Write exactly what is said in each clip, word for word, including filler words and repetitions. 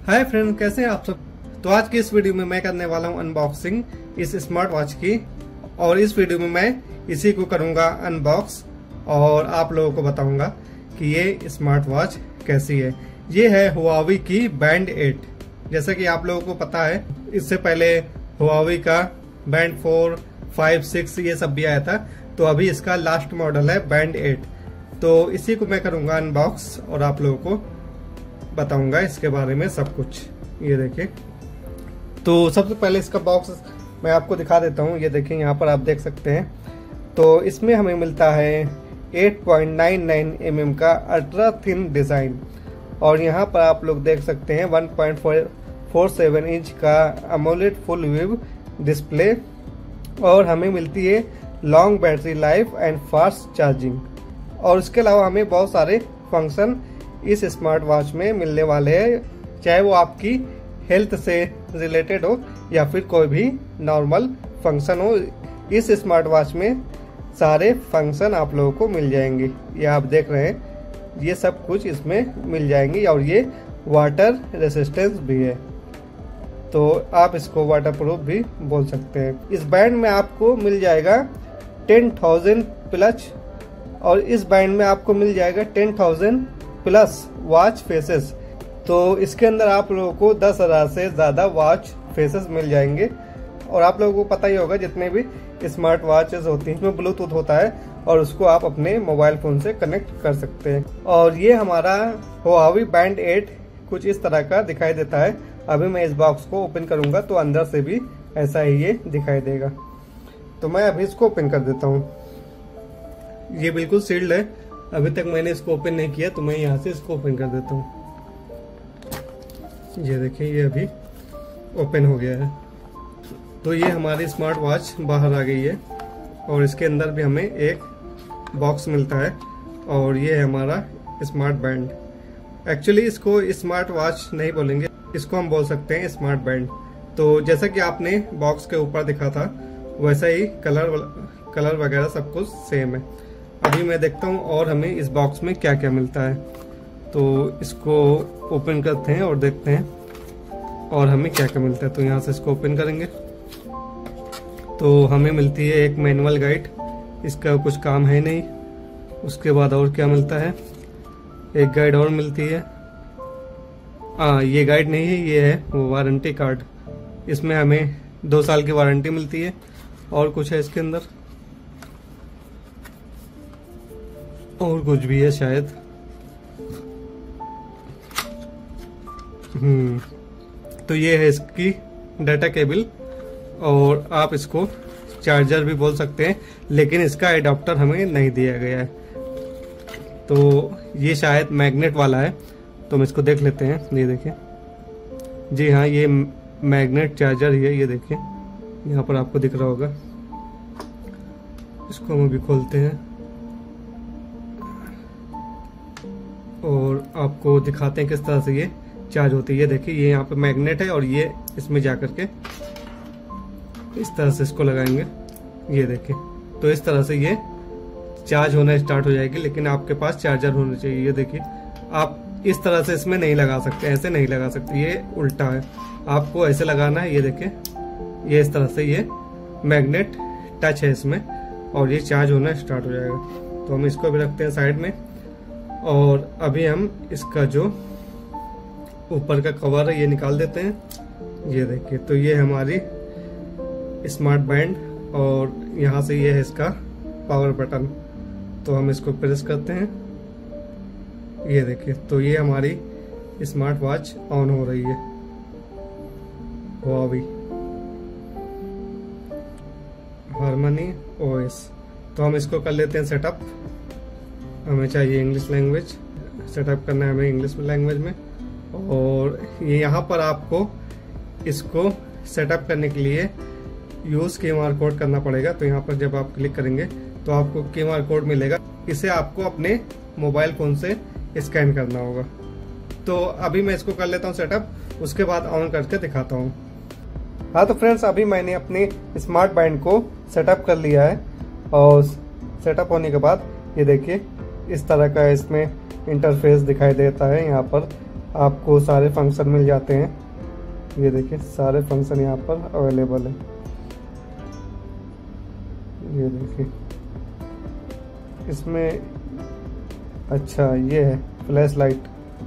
Hi friend, कैसे हैं आप सब। तो आज की इस वीडियो में मैं करने वाला हूं अनबॉक्सिंग इस स्मार्ट वॉच की, और इस वीडियो में मैं इसी को करूंगा अनबॉक्स और आप लोगों को बताऊंगा कि ये स्मार्ट वॉच कैसी है। ये है हुआवी की बैंड एट। जैसा कि आप लोगों को पता है, इससे पहले हुआवी का बैंड फोर, फाइव, सिक्स ये सब भी आया था। तो अभी इसका लास्ट मॉडल है बैंड एट। तो इसी को मैं करूंगा अनबॉक्स और आप लोगों को बताऊंगा इसके बारे में सब कुछ। ये देखिए, तो सबसे पहले इसका बॉक्स मैं आपको दिखा देता हूँ। ये देखिए, यहाँ पर आप देख सकते हैं। तो इसमें हमें मिलता है eight point nine nine m m का अल्ट्रा थिन डिज़ाइन, और यहाँ पर आप लोग देख सकते हैं one point four seven inch का अमोलेड फुल व्यू डिस्प्ले, और हमें मिलती है long battery life and fast charging. और इसके अलावा हमें बहुत सारे फंक्शन इस स्मार्ट वॉच में मिलने वाले हैं, चाहे वो आपकी हेल्थ से रिलेटेड हो या फिर कोई भी नॉर्मल फंक्शन हो। इस स्मार्ट वॉच में सारे फंक्शन आप लोगों को मिल जाएंगे। ये आप देख रहे हैं, ये सब कुछ इसमें मिल जाएंगे, और ये वाटर रेसिस्टेंस भी है, तो आप इसको वाटर प्रूफ भी बोल सकते हैं। इस बैंड में आपको मिल जाएगा टेन थाउजेंड प्लस, और इस बैंड में आपको मिल जाएगा ten thousand plus watch faces. तो इसके अंदर आप लोगों को दस हजार से ज्यादा वॉच फेसेस मिल जाएंगे। और आप लोगों को पता ही होगा, जितने भी स्मार्ट वॉचेस होती हैं उसमें ब्लूटूथ होता है, और उसको आप अपने मोबाइल फोन से कनेक्ट कर सकते हैं। और ये हमारा हुआवी बैंड एट कुछ इस तरह का दिखाई देता है। अभी मैं इस बॉक्स को ओपन करूंगा तो अंदर से भी ऐसा ही ये दिखाई देगा। तो मैं अभी इसको ओपन कर देता हूँ। ये बिल्कुल सील्ड है, अभी तक मैंने इसको ओपन नहीं किया, तो मैं यहाँ से इसको ओपन कर देता हूँ। ये देखिए, ये अभी ओपन हो गया है। तो ये हमारी स्मार्ट वॉच बाहर आ गई है, और इसके अंदर भी हमें एक बॉक्स मिलता है, और ये है हमारा स्मार्ट बैंड। एक्चुअली इसको स्मार्ट वॉच नहीं बोलेंगे, इसको हम बोल सकते हैं स्मार्ट बैंड। तो जैसा कि आपने बॉक्स के ऊपर दिखा था, वैसा ही कलर कलर वगैरह सब कुछ सेम है। अभी मैं देखता हूँ और हमें इस बॉक्स में क्या क्या मिलता है। तो इसको ओपन करते हैं और देखते हैं और हमें क्या क्या मिलता है। तो यहाँ से इसको ओपन करेंगे तो हमें मिलती है एक मैनुअल गाइड, इसका कुछ काम है नहीं। उसके बाद और क्या मिलता है, एक गाइड और मिलती है। हाँ, ये गाइड नहीं है, ये है वो वारंटी कार्ड। इसमें हमें दो साल की वारंटी मिलती है। और कुछ है इसके अंदर, और कुछ भी है शायद। हम्म तो ये है इसकी डाटा केबल, और आप इसको चार्जर भी बोल सकते हैं, लेकिन इसका एडाप्टर हमें नहीं दिया गया है। तो ये शायद मैग्नेट वाला है, तो हम इसको देख लेते हैं। ये देखिए, जी हाँ, ये मैग्नेट चार्जर ही है। ये देखिए, यहाँ पर आपको दिख रहा होगा। इसको हम अभी खोलते हैं और आपको दिखाते हैं किस तरह से ये चार्ज होती है। ये देखिए, ये यहाँ पे मैग्नेट है, और ये इसमें जा करके इस तरह से इसको लगाएंगे। ये देखिए, तो इस तरह से ये चार्ज होना स्टार्ट हो जाएगी, लेकिन आपके पास चार्जर होना चाहिए। ये देखिए, आप इस तरह से इसमें नहीं लगा सकते, ऐसे नहीं लगा सकते, ये उल्टा है, आपको ऐसे लगाना है। ये देखिए, ये इस तरह से ये मैग्नेट टच है इसमें, और ये चार्ज होना स्टार्ट हो जाएगा। तो हम इसको भी रखते हैं साइड में, और अभी हम इसका जो ऊपर का कवर है ये निकाल देते हैं। ये देखिए, तो ये हमारी स्मार्ट बैंड, और यहाँ से ये है इसका पावर बटन। तो हम इसको प्रेस करते हैं। ये देखिए, तो ये हमारी स्मार्ट वॉच ऑन हो रही है हुआवी हार्मनी ओएस। तो हम इसको कर लेते हैं सेटअप। हमें चाहिए इंग्लिश लैंग्वेज, सेटअप करना है हमें इंग्लिश लैंग्वेज में। और ये यहाँ पर आपको इसको सेटअप करने के लिए यूज क्यू आर कोड करना पड़ेगा। तो यहाँ पर जब आप क्लिक करेंगे तो आपको क्यू आर कोड मिलेगा, इसे आपको अपने मोबाइल फोन से स्कैन करना होगा। तो अभी मैं इसको कर लेता हूँ सेटअप, उसके बाद ऑन करके दिखाता हूँ। हाँ तो फ्रेंड्स, अभी मैंने अपने स्मार्ट बैंड को सेटअप कर लिया है, और सेटअप होने के बाद ये देखिए इस तरह का इसमें इंटरफेस दिखाई देता है। यहाँ पर आपको सारे फंक्शन मिल जाते हैं। ये देखिए सारे फंक्शन यहाँ पर अवेलेबल है। ये देखिए इसमें अच्छा ये है फ्लैश लाइट।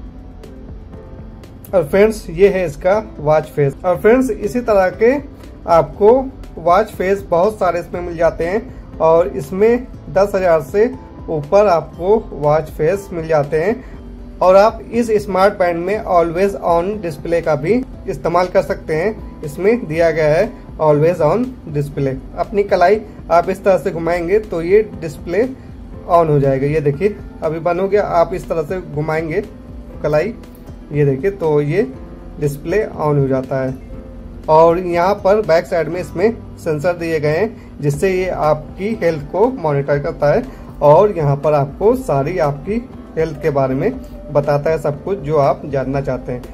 और फ्रेंड्स ये है इसका वॉच फेस। और फ्रेंड्स इसी तरह के आपको वॉच फेस बहुत सारे इसमें मिल जाते हैं और इसमें दस हजार से ऊपर आपको वॉच फेस मिल जाते हैं। और आप इस स्मार्ट बैंड में ऑलवेज ऑन डिस्प्ले का भी इस्तेमाल कर सकते हैं। इसमें दिया गया है ऑलवेज ऑन डिस्प्ले। अपनी कलाई आप इस तरह से घुमाएंगे तो ये डिस्प्ले ऑन हो जाएगा। ये देखिए अभी बंद हो गया, आप इस तरह से घुमाएंगे कलाई, ये देखिए तो ये डिस्प्ले ऑन हो जाता है। और यहाँ पर बैक साइड में इसमें सेंसर दिए गए हैं जिससे ये आपकी हेल्थ को मॉनिटर करता है और यहाँ पर आपको सारी आपकी हेल्थ के बारे में बताता है, सब कुछ जो आप जानना चाहते हैं।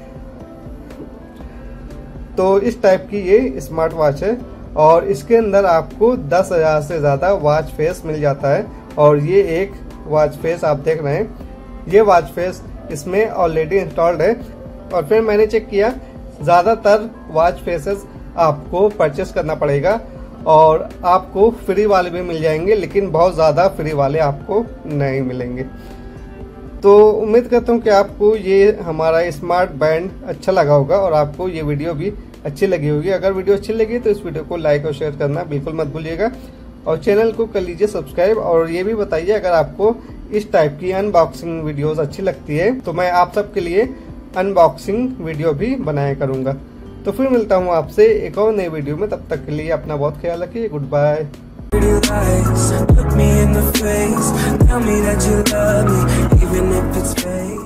तो इस टाइप की ये स्मार्ट वॉच है और इसके अंदर आपको दस हजार से ज्यादा वॉच फेस मिल जाता है। और ये एक वॉच फेस आप देख रहे हैं, ये वॉच फेस इसमें ऑलरेडी इंस्टॉल्ड है। और फिर मैंने चेक किया, ज्यादातर वॉच फेसेस आपको परचेस करना पड़ेगा और आपको फ्री वाले भी मिल जाएंगे, लेकिन बहुत ज्यादा फ्री वाले आपको नहीं मिलेंगे। तो उम्मीद करता हूँ कि आपको ये हमारा स्मार्ट बैंड अच्छा लगा होगा और आपको ये वीडियो भी अच्छी लगी होगी। अगर वीडियो अच्छी लगी तो इस वीडियो को लाइक और शेयर करना बिल्कुल मत भूलिएगा और चैनल को कर लीजिए सब्सक्राइब। और ये भी बताइए अगर आपको इस टाइप की अनबॉक्सिंग वीडियोस अच्छी लगती है तो मैं आप सबके लिए अनबॉक्सिंग वीडियो भी बनाया करूंगा। तो फिर मिलता हूँ आपसे एक और नई वीडियो में, तब तक के लिए अपना बहुत ख्याल रखिए। Goodbye. Look me in the face, tell me that you love me, even if it's fake.